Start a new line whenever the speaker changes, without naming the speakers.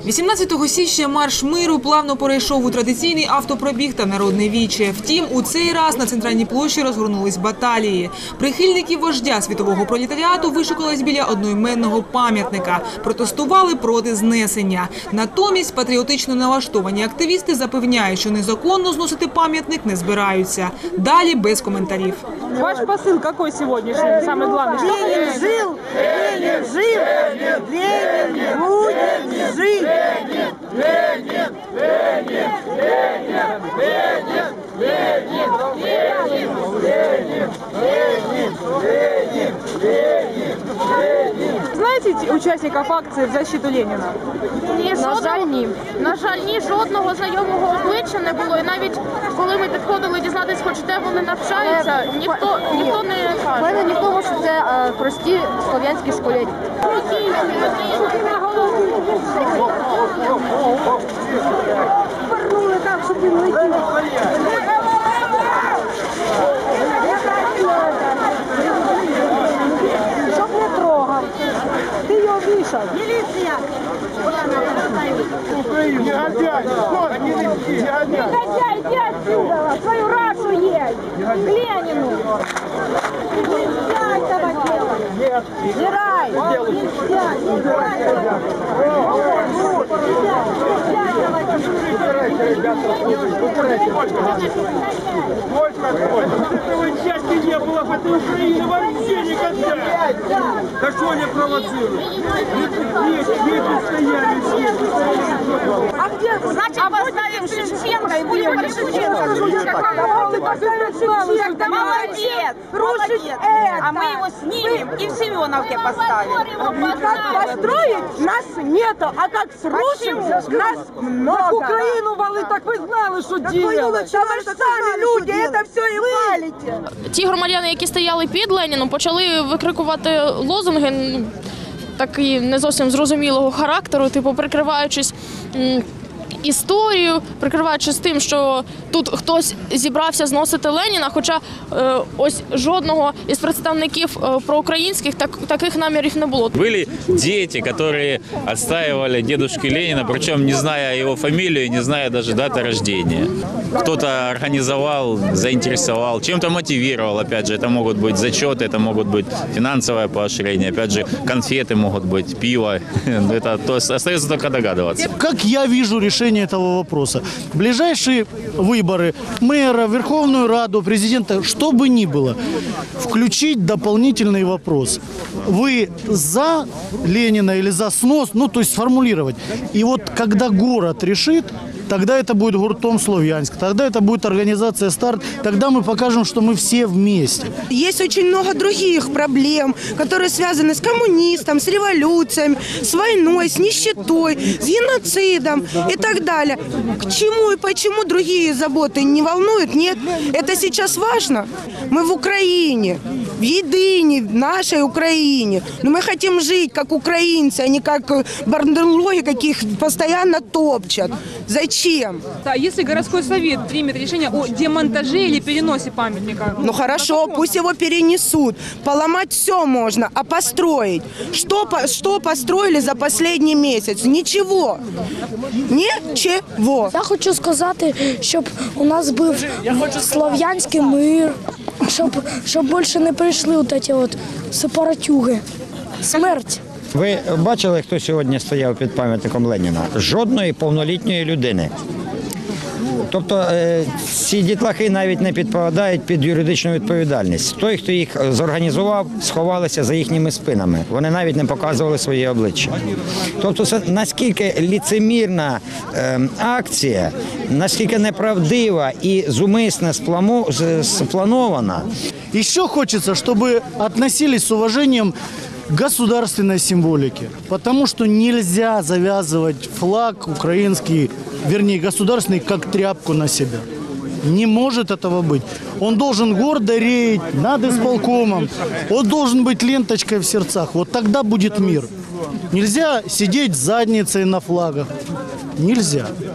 18 січня марш миру плавно перейшов у традиційний автопробіг та народне віче. Втім, у цей раз на центральній площі розгорнулись баталії. Прихильники вождя світового пролетаріату вишукались біля одноіменного пам'ятника. Протестували проти знесення. Натомість патріотично налаштовані активісти запевняють, що незаконно зносити пам'ятник не збираються. Далі без коментарів.
Ваш посыл какой сегодняшний? Самый главный.
Ленин жил, Ленин жив, Ленин будет жить. Ленин, Ленин, Ленин, Ленин, Ленин, Ленин, Ленин, Ленин, Ленин, Ленин, Ленин, Ленин.
Знаете участников акции в защиту Ленина?
На жаль, ні жодного знайомого обличчя не було. І навіть коли ми підходили дізнатися, хоч де вони навчаються, ніхто не каже.
У мене ні того, що це прості слов'янські школярі.
Повернули так, щоб він летів. Щоб не трогав. Ти його вішав. Міліція!
Негодяй!
Негодяй, иди отсюда! Свою рашу есть! К Ленину! Нельзя этого делать! Убирай! Нельзя! Нельзя
Этого счастья не было в этой Украине вообще никогда! Да что они провоцируют?
А где? Значит, поставим Шевченко и будем Шевченко. Молодец! Рушить это!
А мы его снимем и в Семеновке поставим.
Как построить нас нету, а как срушить нас много.
Так Украину вали, так вы знали, что делать.
Да вы же сами люди, это все и валите.
Ті громадяни, які стояли під Леніном, почали викрикувати лозунги такі не зовсім зрозумілого характеру, типу прикриваючись історію, прикриваючись тим, що тут хтось зібрався зносити Леніна, хоча ось жодного із представників проукраїнських таких намірів не було.
Были дети, которые отстаивали дедушки Ленина, причем не зная его фамилию, не зная даже даты рождения. Кто-то организовал, заинтересовал, чем-то мотивировал, опять же, это могут быть зачеты, это могут быть финансовое поощрение, опять же, конфеты могут быть, пиво, это остается только догадываться.
Как я вижу решение этого вопроса? Ближайшие выборы мэра, Верховную Раду, президента, что бы ни было, включить дополнительный вопрос. Вы за Ленина или за снос, ну то есть сформулировать. И вот когда город решит, тогда это будет гуртом Словьянск, тогда это будет организация «Старт», тогда мы покажем, что мы все вместе.
Есть очень много других проблем, которые связаны с коммунистом, с революцией, с войной, с нищетой, с геноцидом и так далее. К чему и почему другие заботы не волнуют? Нет, это сейчас важно. Мы в Украине, в едине, в нашей Украине. Но мы хотим жить как украинцы, а не как бандерлоги, каких постоянно топчат. Зачем?
Да, если городской совет примет решение о демонтаже или переносе памятника.
Ну хорошо, пусть его перенесут. Поломать все можно, а построить? Что построили за последний месяц? Ничего. Ничего.
Я хочу сказати, щоб у нас був слов'янський мир, щоб більше не прийшли ці сепаратюги. Смерть.
Ви бачили, хто сьогодні стояв під пам'ятником Леніна? Жодної повнолітньої людини. Тобто ці дітлахи навіть не підпадають під юридичну відповідальність. Той, хто їх зорганізував, сховалися за їхніми спинами. Вони навіть не показували своє обличчя. Тобто це наскільки ліцемірна акція, наскільки неправдива і зумисно спланована.
Еще хочется, чтобы относились с уважением к государственной символике, потому что нельзя завязывать флаг украинский, вернее государственный, как тряпку на себя. Не может этого быть. Он должен гордо реять над исполкомом, он должен быть ленточкой в сердцах. Вот тогда будет мир. Нельзя сидеть с задницей на флагах. Нельзя.